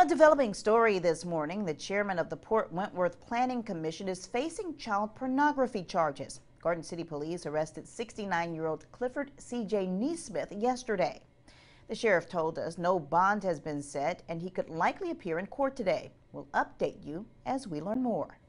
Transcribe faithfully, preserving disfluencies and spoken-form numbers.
A developing story this morning. The chairman of the Port Wentworth Planning Commission is facing child pornography charges. Garden City Police arrested sixty-nine-year-old Clifford C J Neesmith yesterday. The sheriff told us no bond has been set and he could likely appear in court today. We'll update you as we learn more.